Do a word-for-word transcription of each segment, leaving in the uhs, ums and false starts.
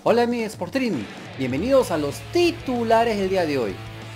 Hola mi Sportrim, bienvenidos a los titulares del día de hoy.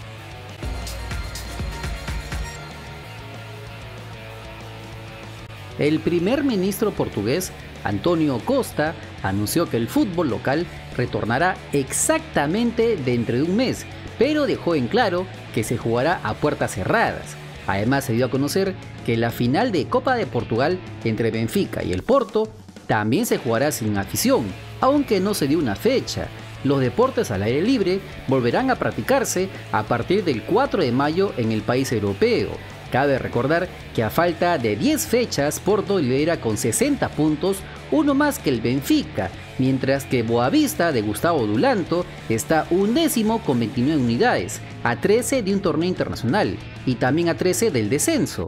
El primer ministro portugués, António Costa, anunció que el fútbol local retornará exactamente dentro de un mes, pero dejó en claro que se jugará a puertas cerradas. Además se dio a conocer que la final de Copa de Portugal entre Benfica y el Porto también se jugará sin afición, aunque no se dio una fecha. Los deportes al aire libre volverán a practicarse a partir del cuatro de mayo en el país europeo. Cabe recordar que a falta de diez fechas, Porto lidera con sesenta puntos, uno más que el Benfica, mientras que Boavista de Gustavo Dulanto está undécimo con veintinueve unidades, a trece de un torneo internacional y también a trece del descenso.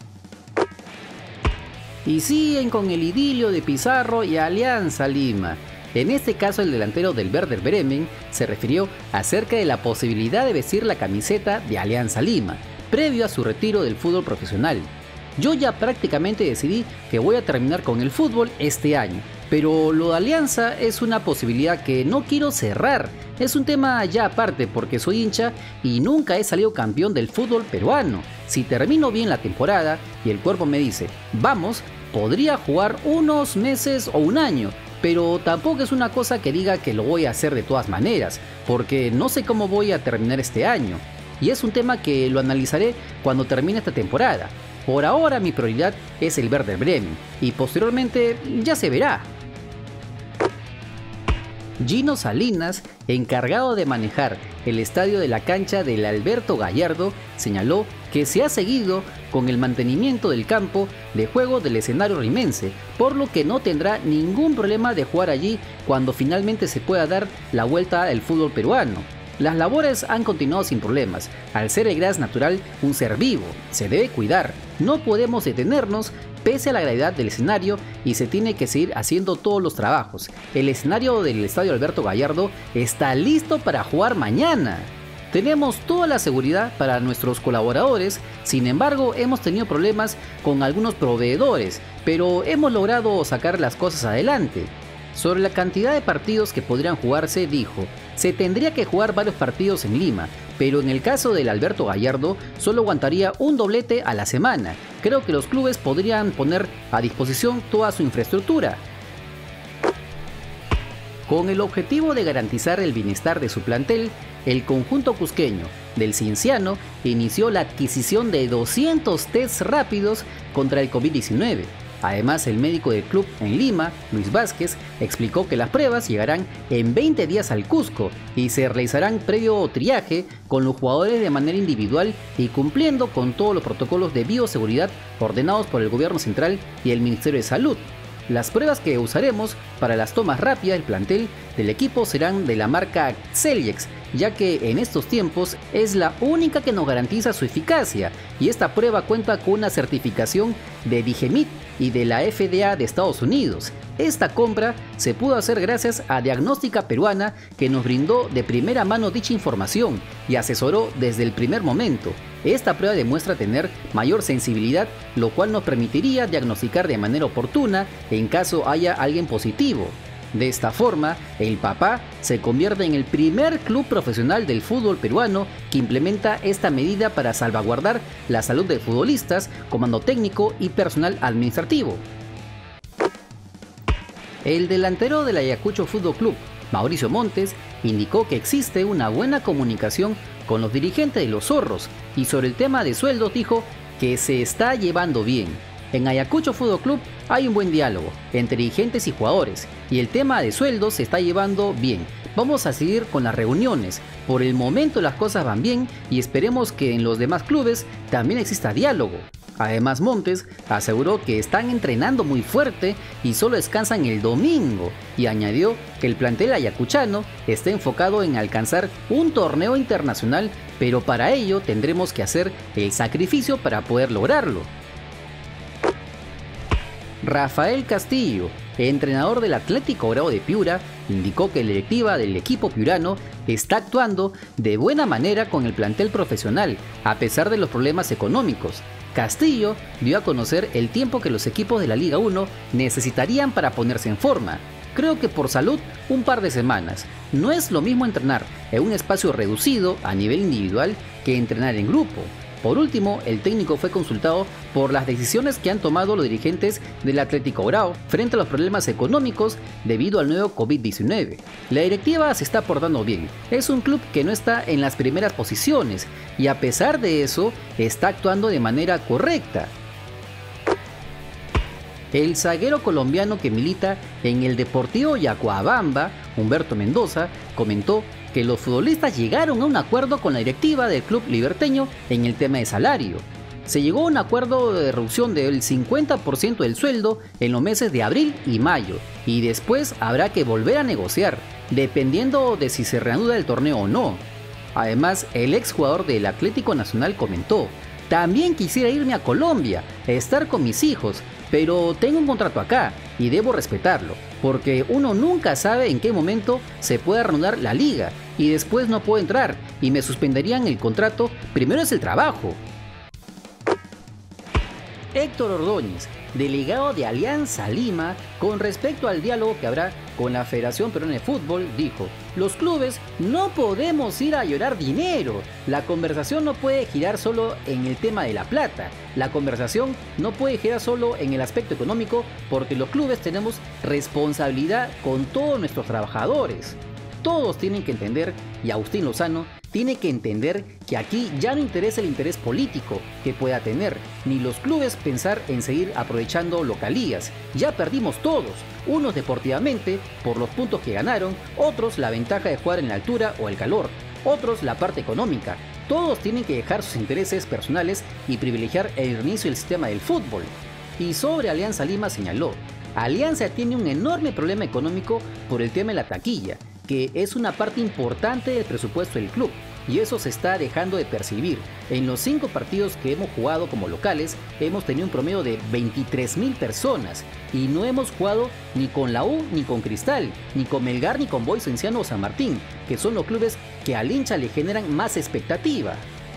Y siguen con el idilio de Pizarro y Alianza Lima. En este caso el delantero del Werder Bremen se refirió acerca de la posibilidad de vestir la camiseta de Alianza Lima, previo a su retiro del fútbol profesional. Yo ya prácticamente decidí que voy a terminar con el fútbol este año, pero lo de Alianza es una posibilidad que no quiero cerrar. Es un tema ya aparte porque soy hincha y nunca he salido campeón del fútbol peruano. Si termino bien la temporada y el cuerpo me dice, vamos, podría jugar unos meses o un año, pero tampoco es una cosa que diga que lo voy a hacer de todas maneras, porque no sé cómo voy a terminar este año. Y es un tema que lo analizaré cuando termine esta temporada. Por ahora mi prioridad es el Werder Bremen y posteriormente ya se verá. Gino Salinas, encargado de manejar el estadio de la cancha del Alberto Gallardo, señaló que se ha seguido con el mantenimiento del campo de juego del escenario rimense, por lo que no tendrá ningún problema de jugar allí cuando finalmente se pueda dar la vuelta al fútbol peruano. Las labores han continuado sin problemas. Al ser el gras natural un ser vivo, se debe cuidar. No podemos detenernos pese a la gravedad del escenario y se tiene que seguir haciendo todos los trabajos. El escenario del estadio Alberto Gallardo está listo para jugar mañana. Tenemos toda la seguridad para nuestros colaboradores, sin embargo hemos tenido problemas con algunos proveedores, pero hemos logrado sacar las cosas adelante. Sobre la cantidad de partidos que podrían jugarse, dijo, se tendría que jugar varios partidos en Lima, pero en el caso del Alberto Gallardo solo aguantaría un doblete a la semana. Creo que los clubes podrían poner a disposición toda su infraestructura. Con el objetivo de garantizar el bienestar de su plantel, el conjunto cusqueño del Cienciano inició la adquisición de doscientos tests rápidos contra el COVID diecinueve. Además, el médico del club en Lima, Luis Vázquez, explicó que las pruebas llegarán en veinte días al Cusco y se realizarán previo triaje con los jugadores de manera individual y cumpliendo con todos los protocolos de bioseguridad ordenados por el gobierno central y el Ministerio de Salud. Las pruebas que usaremos para las tomas rápidas del plantel del equipo serán de la marca Cellex, ya que en estos tiempos es la única que nos garantiza su eficacia, y esta prueba cuenta con una certificación de Digemit y de la F D A de Estados Unidos. Esta compra se pudo hacer gracias a Diagnóstica Peruana, que nos brindó de primera mano dicha información y asesoró desde el primer momento. Esta prueba demuestra tener mayor sensibilidad, lo cual nos permitiría diagnosticar de manera oportuna en caso haya alguien positivo. De esta forma, el Papá se convierte en el primer club profesional del fútbol peruano que implementa esta medida para salvaguardar la salud de futbolistas, comando técnico y personal administrativo. El delantero del Ayacucho Fútbol Club, Mauricio Montes, indicó que existe una buena comunicación con los dirigentes de los Zorros y sobre el tema de sueldos dijo que se está llevando bien. En Ayacucho Fútbol Club hay un buen diálogo entre dirigentes y jugadores y el tema de sueldos se está llevando bien. Vamos a seguir con las reuniones. Por el momento las cosas van bien y esperemos que en los demás clubes también exista diálogo. Además, Montes aseguró que están entrenando muy fuerte y solo descansan el domingo, y añadió que el plantel ayacuchano está enfocado en alcanzar un torneo internacional, pero para ello tendremos que hacer el sacrificio para poder lograrlo. Rafael Castillo, entrenador del Atlético Grau de Piura, indicó que la directiva del equipo piurano está actuando de buena manera con el plantel profesional, a pesar de los problemas económicos. Castillo dio a conocer el tiempo que los equipos de la Liga uno necesitarían para ponerse en forma. Creo que por salud un par de semanas. No es lo mismo entrenar en un espacio reducido a nivel individual que entrenar en grupo. Por último, el técnico fue consultado por las decisiones que han tomado los dirigentes del Atlético Grau frente a los problemas económicos debido al nuevo COVID diecinueve. La directiva se está portando bien, es un club que no está en las primeras posiciones y a pesar de eso está actuando de manera correcta. El zaguero colombiano que milita en el Deportivo Yacuabamba, Humberto Mendoza, comentó que los futbolistas llegaron a un acuerdo con la directiva del club liberteño en el tema de salario. Se llegó a un acuerdo de reducción del cincuenta por ciento del sueldo en los meses de abril y mayo, y después habrá que volver a negociar, dependiendo de si se reanuda el torneo o no. Además, el exjugador del Atlético Nacional comentó: también quisiera irme a Colombia, a estar con mis hijos, pero tengo un contrato acá y debo respetarlo, porque uno nunca sabe en qué momento se puede reanudar la liga y después no puedo entrar y me suspenderían el contrato. Primero es el trabajo. Héctor Ordóñez, delegado de Alianza Lima, con respecto al diálogo que habrá con la Federación Peruana de Fútbol, dijo: los clubes no podemos ir a llorar dinero. La conversación no puede girar solo en el tema de la plata. La conversación no puede girar solo en el aspecto económico, porque los clubes tenemos responsabilidad con todos nuestros trabajadores. Todos tienen que entender, y Agustín Lozano tiene que entender, que aquí ya no interesa el interés político que pueda tener, ni los clubes pensar en seguir aprovechando localías. Ya perdimos todos, unos deportivamente por los puntos que ganaron, otros la ventaja de jugar en la altura o el calor, otros la parte económica. Todos tienen que dejar sus intereses personales y privilegiar el inicio del sistema del fútbol. Y sobre Alianza Lima señaló: Alianza tiene un enorme problema económico por el tema de la taquilla, que es una parte importante del presupuesto del club, y eso se está dejando de percibir. En los cinco partidos que hemos jugado como locales, hemos tenido un promedio de veintitrés mil personas, y no hemos jugado ni con la U, ni con Cristal, ni con Melgar, ni con Boys Cienciano o San Martín, que son los clubes que al hincha le generan más expectativa.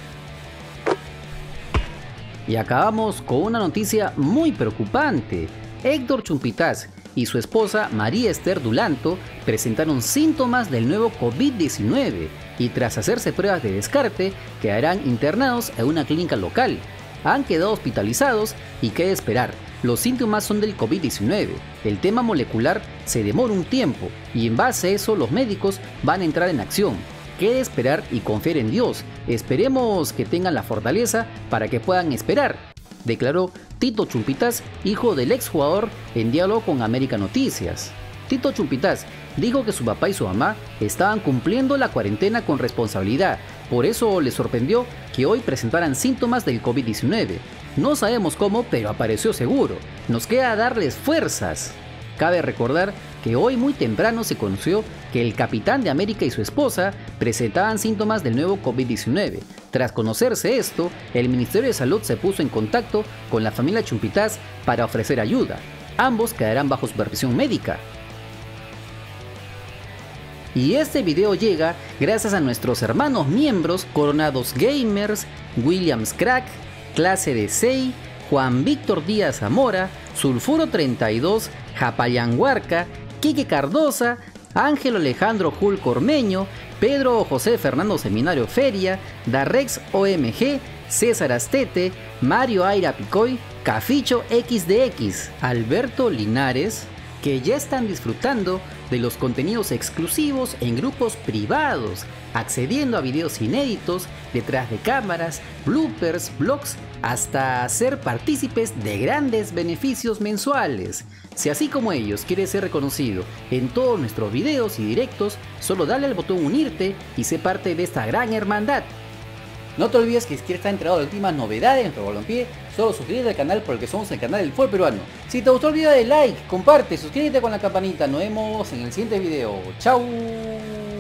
Y acabamos con una noticia muy preocupante. Héctor Chumpitaz y su esposa María Esther Dulanto presentaron síntomas del nuevo COVID diecinueve y tras hacerse pruebas de descarte quedarán internados en una clínica local. Han quedado hospitalizados y qué esperar, los síntomas son del COVID diecinueve. El tema molecular se demora un tiempo y en base a eso los médicos van a entrar en acción. Queda esperar y confiar en Dios. Esperemos que tengan la fortaleza para que puedan esperar, declaró Tito Chumpitaz, hijo del exjugador, en diálogo con América Noticias. Tito Chumpitaz dijo que su papá y su mamá estaban cumpliendo la cuarentena con responsabilidad, por eso le sorprendió que hoy presentaran síntomas del COVID diecinueve. No sabemos cómo, pero apareció seguro. Nos queda darles fuerzas. Cabe recordar que hoy muy temprano se conoció que el capitán de América y su esposa presentaban síntomas del nuevo COVID diecinueve. Tras conocerse esto, el Ministerio de Salud se puso en contacto con la familia Chumpitaz para ofrecer ayuda. Ambos quedarán bajo supervisión médica. Y este video llega gracias a nuestros hermanos miembros Coronados Gamers, Williams Crack, Clase de Sei, Juan Víctor Díaz Zamora, Sulfuro treinta y dos, Japayanguarca, Quique Cardosa, Ángelo Alejandro Jul Cormeño, Pedro José Fernando Seminario Feria, Darrex O M G, César Astete, Mario Aira Picoy, Caficho equis de equis, Alberto Linares, que ya están disfrutando de los contenidos exclusivos en grupos privados, accediendo a videos inéditos, detrás de cámaras, bloopers, vlogs, hasta ser partícipes de grandes beneficios mensuales. Si así como ellos quieres ser reconocido en todos nuestros videos y directos, solo dale al botón unirte y sé parte de esta gran hermandad. No te olvides que si quieres estar enterado de las últimas novedades de nuestro balompié, solo suscríbete al canal porque somos el canal del fútbol peruano. Si te gustó el video, dale like, comparte, suscríbete con la campanita. Nos vemos en el siguiente video. ¡Chao!